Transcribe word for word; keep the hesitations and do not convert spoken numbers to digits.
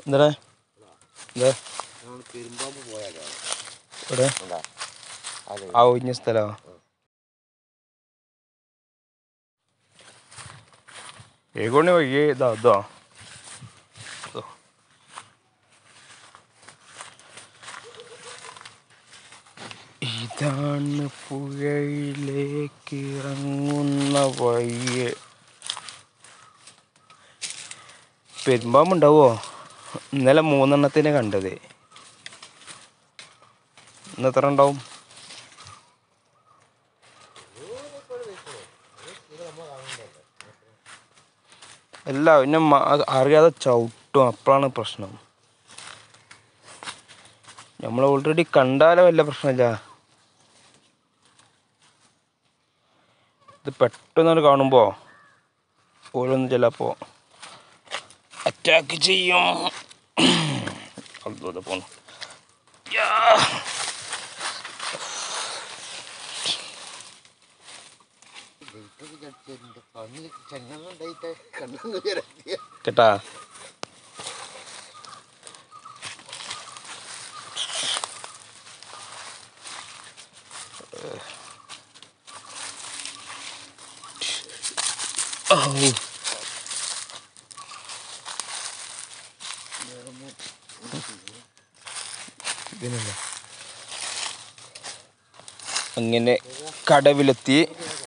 എന്താ എന്താ ഇവിടെ ആ ഒഴിഞ്ഞ സ്ഥലമോ ഏകോണി വഴിയേ ഇതാ ഇതോ ഇതാണ് പുഴയിലേക്ക് ഇറങ്ങുന്ന വഴി. പെരുമ്പാമ്പുണ്ടാവോ? ഇന്നലെ മൂന്നെണ്ണത്തിനെ കണ്ടത്, ഇന്ന് എത്ര ഉണ്ടാവും? അല്ല, പിന്നെ അറിയാതെ ചവിട്ടും, അപ്പോഴാണ് പ്രശ്നം. നമ്മൾ ഓൾറെഡി കണ്ടാലോ വല്ല പ്രശ്നമില്ല, ഇത് പെട്ടെന്ന് കാണുമ്പോൾ ഓരോന്നും ചിലപ്പോൾ അറ്റാക്ക് ചെയ്യും. അതുപോലെ പോന്നു. കേട്ടാ അങ്ങനെ കടവിലെത്തി.